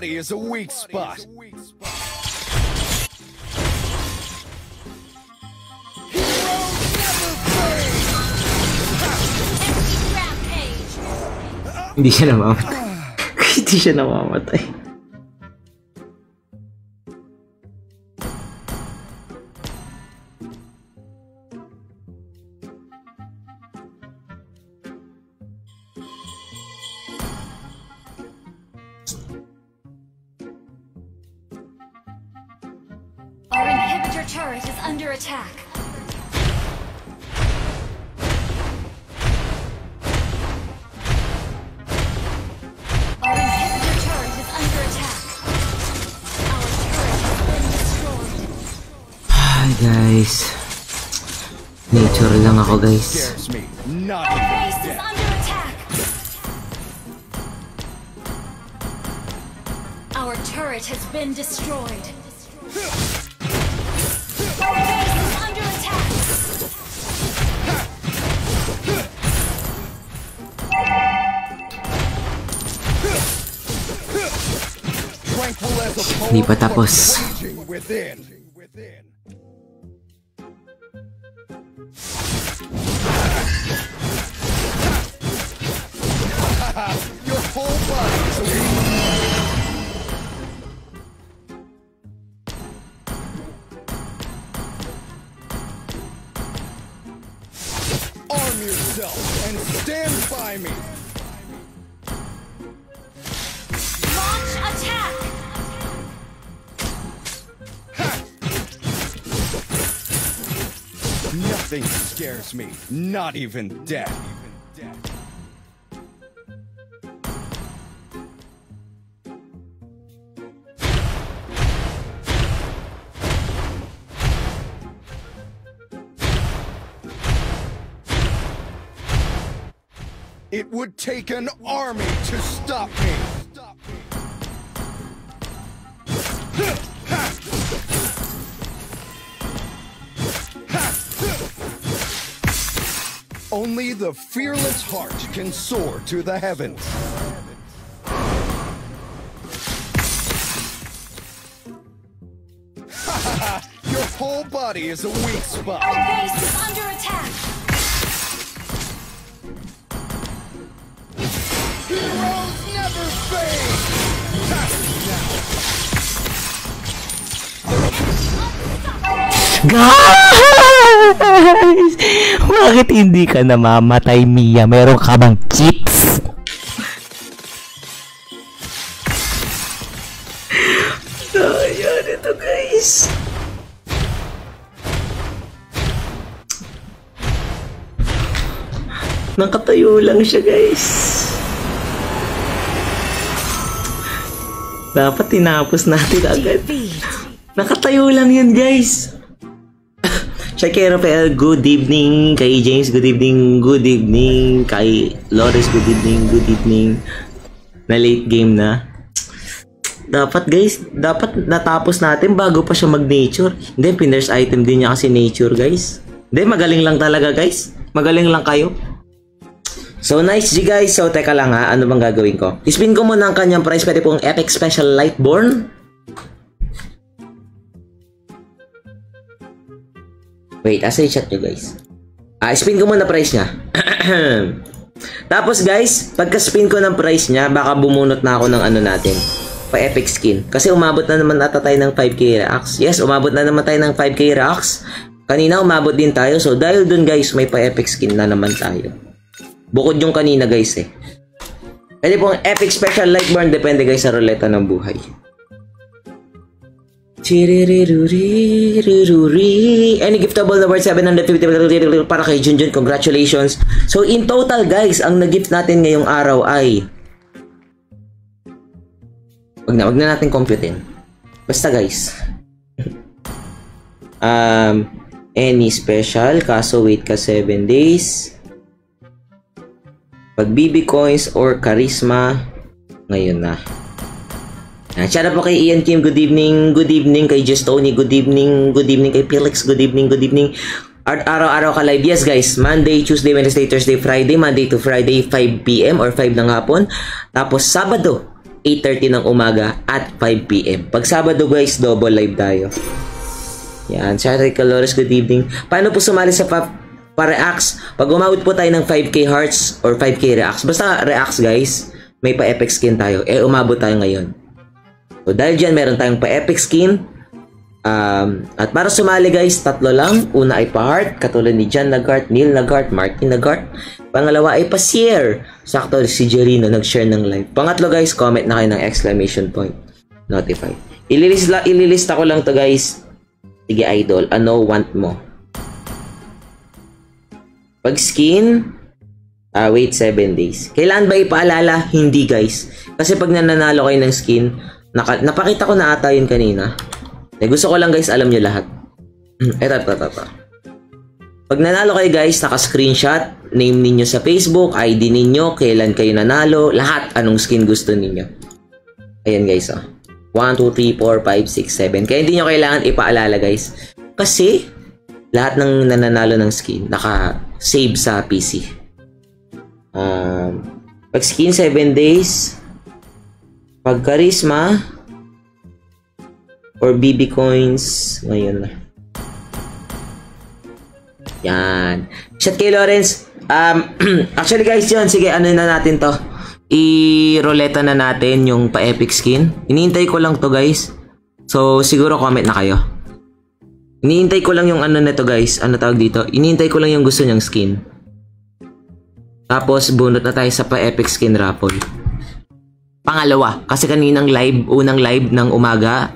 body is a weak spot. Hindi siya namamatay. Hindi siya namamatay. Our inhibitor turret is under attack. Our inhibitor turret is under attack. Our turret has been destroyed. Hi guys. Nature lang ako guys. Scares me. Not Our even base is death. under attack. Our turret has been destroyed. Our base is under attack. Tranquil as a poem, Di pa tapos. raging within. Your whole body is a weak. Arm yourself and stand by me. Launch attack. Nothing scares me, not even death. It would take an army to stop me. Only the fearless heart can soar to the heavens. Your whole body is a weak spot. Our base is under attack. Heroes never fade. Guys! Bakit hindi ka namamatay, Mia? Meron ka bang cheats? Ayan, ito guys. Nakatayo lang siya guys. Dapat tinapos natin agad. Nakatayo lang yun guys. Shakira PL, good evening. Kay James, good evening. Good evening. Kay Loris, good evening. Good evening. Na late game na. Dapat guys, dapat natapos natin bago pa siya mag-nature. Hindi, piners item din niya kasi nature guys. Hindi, magaling lang talaga guys. Magaling lang kayo. So nice G guys. So teka lang ha, ano bang gagawin ko? Ispin ko muna ang kanyang price. Pwede pong Epic Special Lightborn. Wait, asa i-chat nyo guys? Spin ko muna price niya. Tapos guys, pagka-spin ko ng price niya, baka bumunot na ako ng ano natin, pa-epic skin. Kasi umabot na naman ata tayo ng 5k reacts. Yes, umabot na naman tayo ng 5k reacts. Kanina umabot din tayo. So dahil dun guys, may pa-epic skin na naman tayo. Bukod yung kanina guys eh. Pwede pong Epic Special Lightborn. Depende guys sa ruleta ng buhay. Any giftable na worth 750 para kay Junjun. Congratulations. So in total guys, ang nag-gift natin ngayong araw ay, wag na natin computein. Basta guys. Any special, kaso wait ka 7 days. Pag BB coins or charisma, ngayon na. Shout out po kay Ian Kim, good evening. Good evening kay Just Tony, good evening. Good evening kay Felix, good evening. Good evening. Araw-araw ka live. Yes guys, Monday, Tuesday, Wednesday, Thursday, Friday. Monday to Friday, 5 PM or 5 ng hapon. Tapos Sabado, 8:30 ng umaga at 5 PM. Pag Sabado guys, double live tayo. Yan, Saturday Calores, good evening. Paano po sumali sa pa-reacts? Pag umabot po tayo ng 5k hearts or 5k reacts, basta reacts guys, may pa-epic skin tayo. Umabot tayo ngayon. So dahil dyan, meron tayong pa-epic skin. At para sumali guys, 3 lang. Una ay pa-heart, katulad ni John Lagart, Neil Lagart, Martin Lagart. Pangalawa ay pa-share. Sakto si Jerino nag-share ng live. Pangatlo guys, comment na kayo ng exclamation point. Notify. Ililista ko lang to guys. Sige idol, ano want mo? Pag skin, wait 7 days. Kailan ba ipaalala? Hindi guys. Kasi pag nananalo kayo ng skin, napakita ko na ata yun kanina. Gusto ko lang guys, alam nyo lahat. Ito. Pag nanalo kayo guys, naka-screenshot, name ninyo sa Facebook, ID ninyo, kailan kayo nanalo, lahat, anong skin gusto ninyo. Ayan guys, 1, 2, 3, 4, 5, 6, 7. Kaya hindi nyo kailangan ipaalala guys. Kasi, lahat ng nananalo ng skin, naka-save sa PC. Pag skin, 7 days. Pag charisma, or BB coins, ngayon na. Yan. Shout kay Lawrence. Actually guys, yun. Sige, ano na natin to. I-roleta na natin yung pa-epic skin. Iniintay ko lang to guys. So, siguro comment na kayo. Iniintay ko lang yung ano na to guys. Ano tawag dito? Iniintay ko lang yung gusto niyang skin. Tapos, bunot na tayo sa pa-epic skin raffle. Pangalawa. Kasi kaninang live, unang live ng umaga,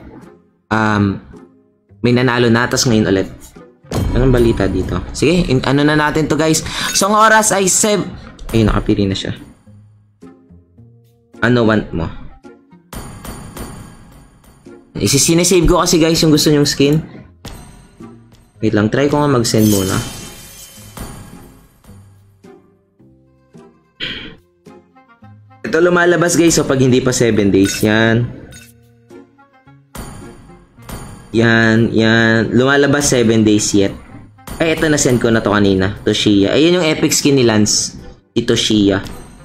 may nanalo na. Tapos ngayon ulit. Anong balita dito? Sige, ano na natin to guys. So, ang oras ay 7. Ayun, nakapili na siya. Ano want mo? Sinesave ko kasi guys yung gusto nyong skin. Wait lang, try ko nga mag-send muna. Ito lumalabas guys, so pag hindi pa 7 days, yan. Yan. Lumalabas 7 days yet. Ay, ito na send ko na to kanina. Toshiya. Ayun yung epic skin ni Lance. Ito Toshiya.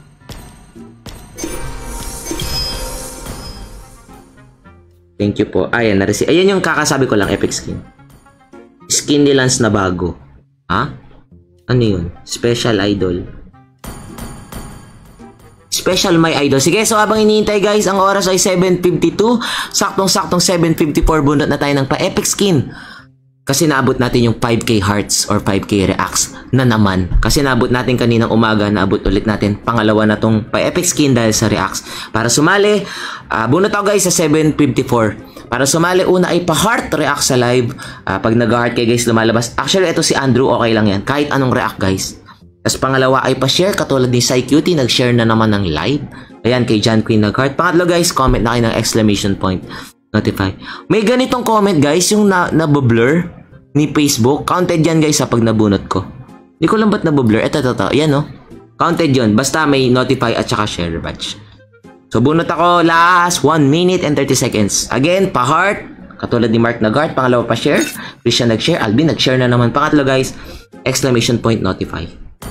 Thank you po. Ayan, na-receive. Ayan yung kakasabi ko lang, epic skin. Skin ni Lance na bago. Ha? Ano yun? Special idol. Special my idol. Sige, so habang iniintay guys, ang oras ay 7:52. Saktong-saktong 7:54 bunot na tayo ng pa-epic skin. Kasi naabot natin yung 5k hearts or 5k reacts na naman. Kasi naabot natin kaninang umaga, naabot ulit natin pangalawa na tong pa-epic skin dahil sa reacts. Para sumali, bunot ako guys sa 7:54. Para sumali, una ay pa-heart react sa live. Pag nag-heart kayo guys, lumalabas. Actually, ito si Andrew, okay lang yan. Kahit anong react guys. Tapos pangalawa ay pa-share, katulad ni Sai Cutie, nag-share na naman ng live. Ayan, kay John Queen nag-heart. Pangatlo guys, comment na kayo ng exclamation point. Notify. May ganitong comment guys, yung nabablur ni Facebook. Counted yan guys sa pag nabunot ko. Hindi ko lang ba't nabablur. Ito. Ayan no. Counted yun. Basta may notify at saka share badge. So bunot ako last 1 minute and 30 seconds. Again, pa-heart. Katulad ni Mark nag-heart. Pangalawa pa-share. Christian nag-share. Alvin nag-share na naman. Pangatlo guys, exclamation point notify.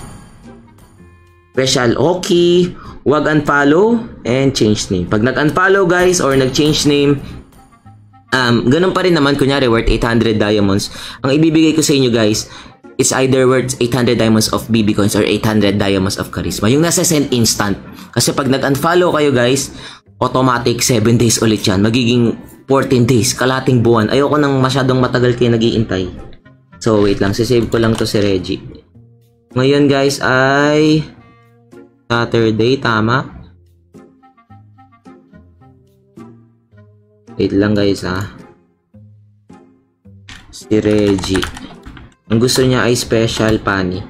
Special okay. Huwag unfollow and change name. Pag nag-unfollow guys or nag-change name, ganun pa rin naman, kunyari worth 800 diamonds. Ang ibibigay ko sa inyo guys is either worth 800 diamonds of BB coins or 800 diamonds of charisma. Yung nasa send instant. Kasi pag nag-unfollow kayo guys, automatic 7 days ulit yan. Magiging 14 days, kalating buwan. Ayoko nang masyadong matagal kayo nag-iintay. So wait lang, sisave ko lang to si Reggie. Ngayon guys ay Saturday, tama? Wait lang guys Si Reggie. Ang gusto niya ay special pani.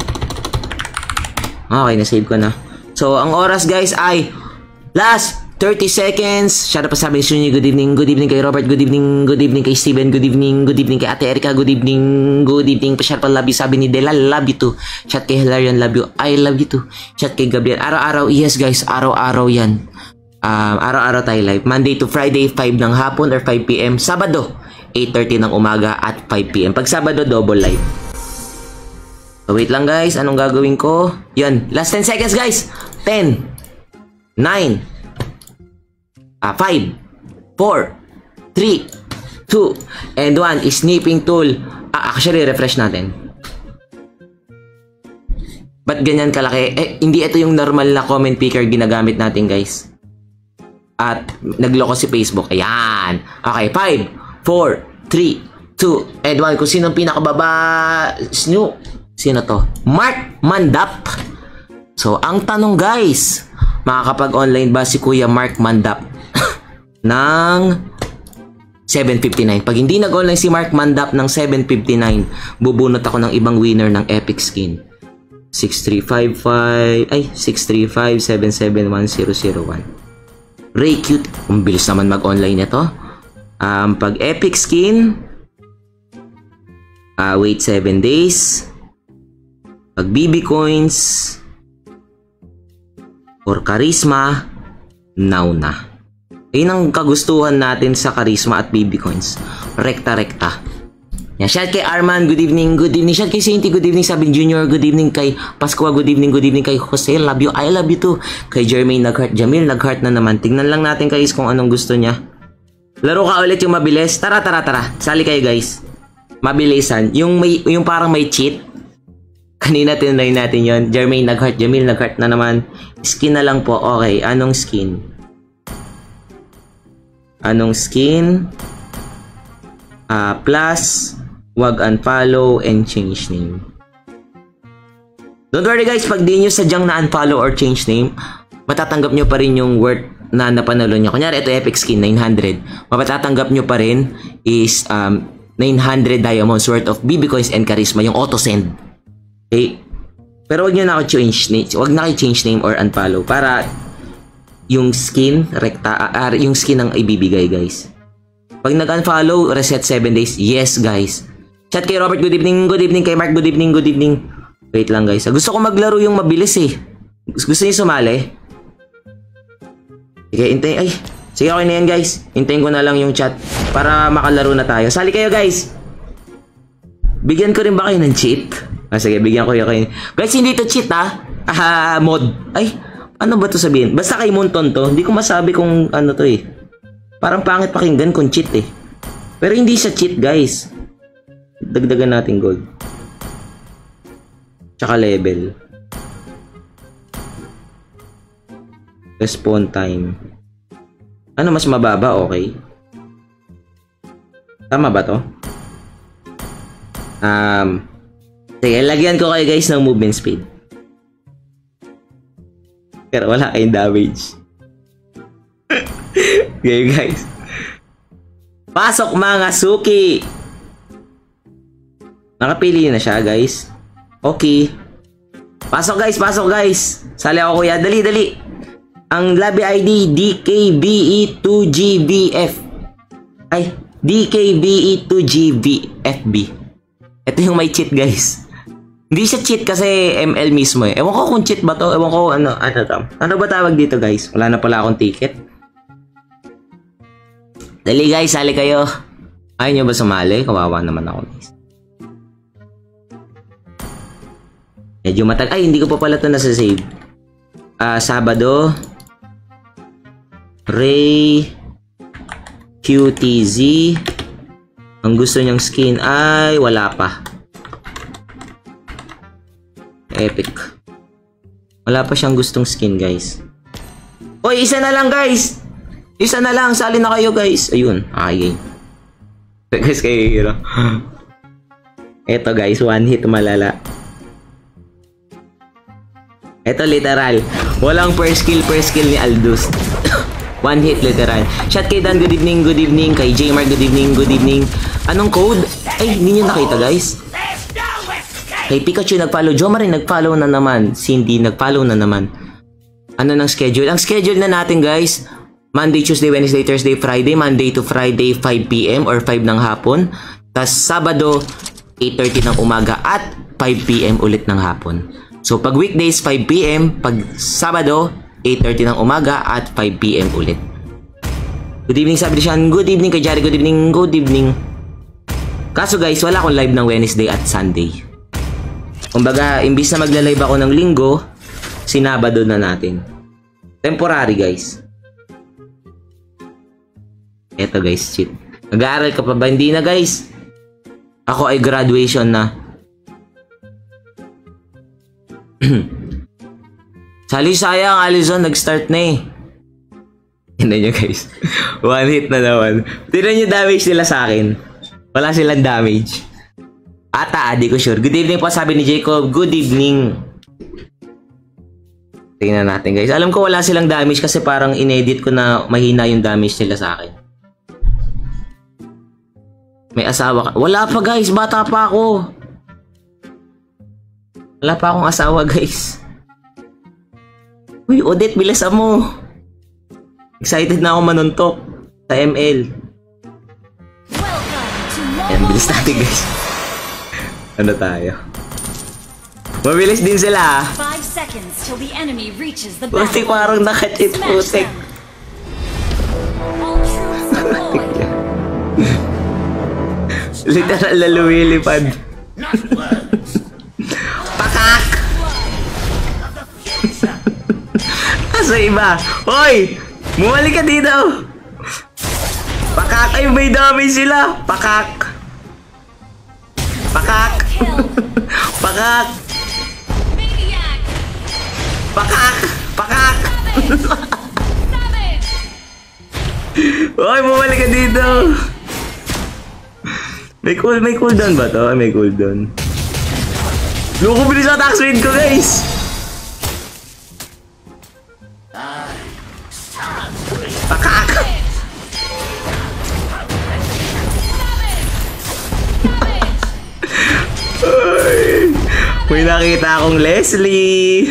Okay, na-save ko na. So, ang oras guys ay last 30 seconds. Shout out pa sabi ni Sunyi, good evening. Good evening kay Robert, good evening. Good evening kay Steven, good evening. Good evening kay Ate Erica, good evening. Good evening. Pa-shout pa love you, sabi ni Dela, love you too. Shout kay Hilarion, love you. I love you too. Shout kay Gabriel. Araw-araw, yes guys, araw-araw yan. Araw-araw tayo live. Monday to Friday, 5 ng hapon or 5 PM. Sabado, 8:30 ng umaga at 5 PM. Pag Sabado, double live. So, wait lang guys. Anong gagawin ko? Yan. Last 10 seconds guys. 10, 9, 5, 4, 3, 2, and 1. Snipping tool. Actually, refresh natin. Ba't ganyan kalaki? Hindi ito yung normal na comment picker ginagamit natin, guys. At nagloko si Facebook. Ayan. Okay, 5, 4, 3, 2, and 1. Kung sinong pinakababa, sino to? Mark Mandap. So, ang tanong, guys, makakapag-online ba si Kuya Mark Mandap ng 759? Pag hindi nag-online si Mark Mandap ng 759, bubunot ako ng ibang winner ng Epic Skin. 6355-771-001. Ray Cute. Ang bilis naman mag-online ito. Pag Epic Skin, wait 7 days. Pag BB Coins or Charisma, now na. Yun ang kagustuhan natin sa Charisma at BB Coins. Rekta-rekta. Yan, shout kay Arman, good evening, good evening. Shout kay Sainty, good evening. Sabin Junior, good evening. Kay Pascua, good evening, good evening. Kay Jose, love you, I love you too. Kay Jermaine, nag-heart. Jamil, nag-heart na naman. Tignan lang natin guys kung anong gusto niya. Laro ka ulit yung mabilis. Tara. Sali kayo guys. Mabilisan. Yung parang may cheat. Kanina tinry natin yon. Jermaine, nag-heart. Jamil, nag-heart na naman. Skin na lang po. Okay, anong skin? Plus, wag unfollow and change name. Don't worry guys, pag di nyo sadyang na-unfollow or change name, matatanggap nyo pa rin yung worth na napanalo nyo. Kunyari, ito Epic Skin, 900. Matatanggap nyo pa rin is 900 diamonds worth of BB Coins and Charisma, yung auto-send. Okay? Pero wag nyo na change name or unfollow para yung skin, yung skin ang ibibigay guys. Pag nag-unfollow, reset 7 days. Yes guys. Chat kay Robert, good evening. Good evening. Kay Mark, good evening. Good evening. Wait lang guys. Gusto ko maglaro yung mabilis eh. Gusto niyo sumali? Sige, hintayin. Ay, sige okay na yan guys. Hintayin ko na lang yung chat para makalaro na tayo. Sali kayo guys. Bigyan ko rin ba kayo ng cheat? Sige, bigyan ko kayo. Guys, hindi to cheat ha. Mod. Ay, ano ba to sabihin? Basta kay Monton to. Hindi ko masabi kung ano to eh. Parang pangit pakinggan kung cheat eh. Pero hindi siya cheat guys. Dagdagan natin gold. Tsaka level. Respawn time. Ano mas mababa? Okay. Tama ba to? Sige, lagyan ko kayo guys ng movement speed. Pero wala kayong damage. Okay guys. Pasok mga suki. Nakapili na siya guys. Okay. Pasok guys. Sali ako kuya. Dali. Ang lobby ID DKBE2GBF. Ay, DKBE2GBFB. Ito yung may cheat guys. Hindi siya cheat kasi ML mismo eh. Ewan ko kung cheat ba to. Ewan ko ano to. Ano ba tawag dito guys? Wala na pala akong ticket. Dali guys, sali kayo. Ayaw nyo ba sumali? Kawawa naman ako guys. Medyo matag... Ay, hindi ko pa pala ito nasa-save. Sabado. Ray. QTZ. Ang gusto niyang skin ay wala pa. Epic. Wala pa siyang gustong skin guys. Oy, isa na lang guys! Isa na lang, sali na kayo guys. Ayun, ayay. Guys, kayo hero. Eto guys, one hit malala. Eto literal. Walang per skill ni Aldous. One hit literal. Shout kay Dan, good evening. Kay Jmar, good evening. Anong code? Ay, hindi nyo nakita guys. Kay Pikachu nag-follow. Jomar rin nag-follow na naman. Cindy nag-follow na naman. Ano ng schedule? Ang schedule na natin guys, Monday, Tuesday, Wednesday, Thursday, Friday. Monday to Friday, 5 PM or 5 ng hapon. Tas Sabado, 8:30 ng umaga at 5 PM ulit ng hapon. So pag weekdays, 5 PM. Pag Sabado, 8:30 ng umaga at 5 PM ulit. Good evening, sabi siya. Good evening kay Jari. Good evening. Kaso guys, wala akong live ng Wednesday at Sunday. Kumbaga, imbis na magla-live ako ng Linggo, sinabado na natin. Temporary guys. Eto guys, cheat. Nag-aaral ka pa ba? Hindi na guys. Ako ay graduation na. Sali sayang, Allison, nag-start na eh. Tignan nyo guys. One hit na naman. Tignan nyo damage nila sa akin. Wala silang damage. Ata, di ko sure. Good evening po, sabi ni Jacob. Good evening. Tingnan natin guys. Alam ko wala silang damage kasi parang inedit ko na mahina yung damage nila sa akin. May asawa ka. Wala pa guys. Bata pa ako. Wala pa akong asawa guys. Uy, Odette, bilisan mo. Excited na ako manuntok sa ML. Ayan, bilis natin guys. Ano tayo? Mabilis din sila. 5 seconds till the enemy reaches the Putik, battlefield. parang nakachip, Smash putik. them. All troops deployed. Literal na lumilipad. Pakak! Asa iba? Hoy! Bumalik ka dito! Pakak! Ay, may damage sila! Pakak! Pakak! Pakak! Maniac. Pakak! Pakak! Savage. Hoy, bumalik ka dito! May cooldown ba to? May cooldown. Loko, bilis ang attack speed ko, guys! Pakak! Ay, may nakita akong Leslie!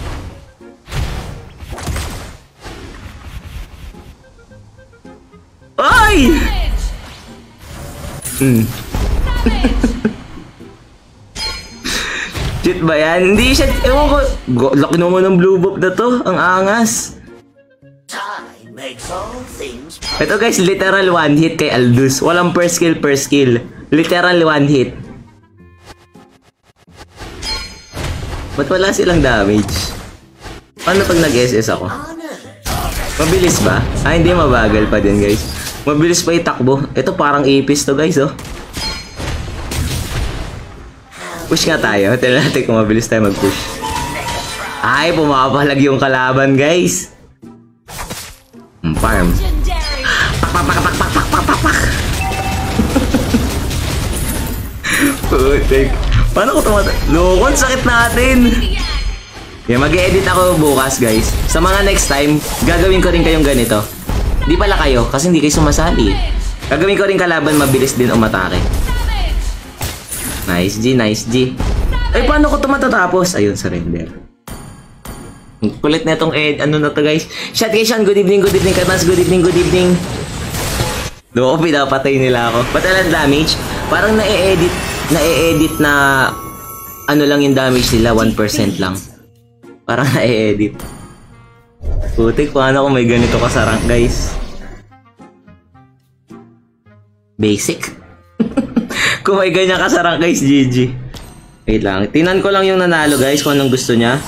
Ay! Shit ba yan? Hindi siya, ewan ko. Laki naman ng blue buff na to. Ang angas. Ito guys, literal one hit kay Aldous. Walang per skill. Literal one hit. Ba't wala silang damage? Paano pag nag-SS ako? Mabilis ba? Ah, hindi, mabagal pa din guys. Mabilis pa itakbo. Ito parang ipis to guys, oh. Push nga tayo. Tignan natin kung mabilis tayo mag-push. Ay, pumapalag yung kalaban guys. Farm. Legendary. Pak. Putik. Paano ko Lokon, sakit natin. Yeah, mag-edit ako bukas guys. Sa mga next time, gagawin ko rin kayong ganito. Di pala kayo, kasi hindi kayo sumasali. Gagawin ko rin kalaban, mabilis din umatake. Nice G. Ay, paano ko ito matatapos? Ayun, surrender. Kulit na itong ano na to guys. Shot guys, good evening. Katmas, good evening. Doon ko pinapatay nila ako. Ba't alam damage? Parang na-e-edit na ano lang yung damage nila, 1% lang. Parang na-e-edit. Putik, paano kung may ganito ka sa rank guys? Basic? Kung may ganyan ka sa rank guys, GG. Wait lang, tinan ko lang yung nanalo guys kung anong gusto niya.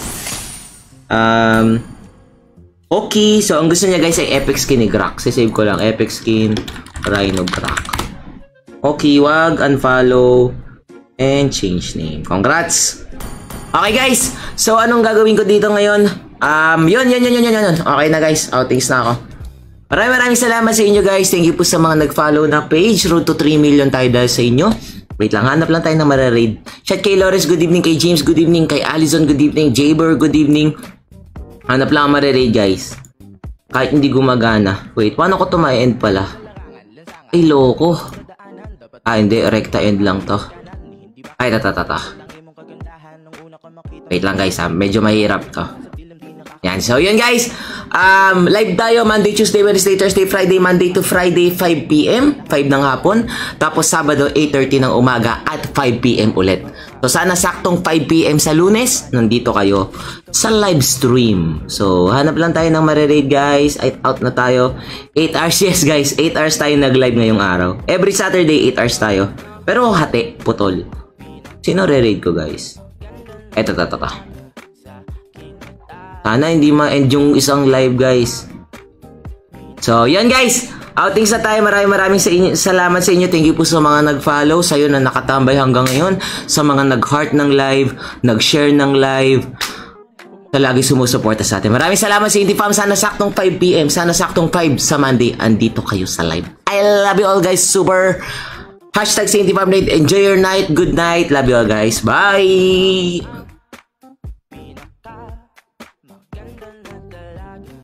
Okay, so ang gusto niya guys ay epic skin ni Grak. Save ko lang, epic skin Rhino Grak. Okay, wag unfollow and change name. Congrats. Okay guys, so anong gagawin ko dito ngayon? Yun. Okay na guys, outings na ako. Maraming salamat sa inyo guys. Thank you po sa mga nag-follow na page. Road to 3 million tayo dahil sa inyo. Wait lang, hanap lang tayo na mara-raid. Chat kay Lores, good evening. Kay James, good evening. Kay Allison, good evening. Jaber, good evening. Hanap lang mara-raid guys. Kahit hindi gumagana. Wait, paano ko ito ma-end pala? Ay, loko. Ah, hindi. Recta end lang to. Ay, tata. Wait lang guys ha. Medyo mahirap to. Yan. So, yun guys. Live tayo Monday, Tuesday, Wednesday, Thursday, Friday, Monday to Friday, 5 PM, 5 ng hapon. Tapos Sabado, 8:30 ng umaga at 5 PM ulit. So, sana saktong 5 PM sa Lunes, nandito kayo sa live stream. So, hanap lang tayo ng mare-raid guys. Out na tayo. 8 hours, yes guys. 8 hours tayo nag-live ngayong araw. Every Saturday, 8 hours tayo. Pero hati, putol. Sino re-raid ko guys? Eto, Sana hindi ma-end yung isang live guys. So, yan guys. Outings na tayo. Maraming salamat sa inyo. Thank you po sa mga nag-follow, sa'yo na nakatambay hanggang ngayon, sa mga nag-heart ng live, nag-share ng live, sa lagi sumusuporta sa atin. Maraming salamat sa Inti Fam. Sana saktong 5 PM, sana saktong 5 sa Monday, andito kayo sa live. I love you all guys. Super. Hashtag Inti Fam. Enjoy your night. Good night. Love you all guys. Bye.